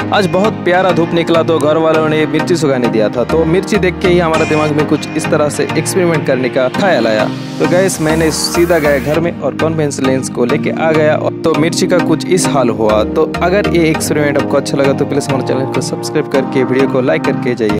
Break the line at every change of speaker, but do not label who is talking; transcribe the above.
आज बहुत प्यारा धूप निकला तो घर वालों ने मिर्ची सुखाने दिया था, तो मिर्ची देख के ही हमारा दिमाग में कुछ इस तरह से एक्सपेरिमेंट करने का ख्याल आया। तो गैस मैंने सीधा गया घर में और कॉन्वेंस लेंस को लेके आ गया, तो मिर्ची का कुछ इस हाल हुआ। तो अगर ये एक्सपेरिमेंट आपको अच्छा लगा तो प्लीज हमारे चैनल को सब्सक्राइब करके वीडियो को लाइक करके जाइए।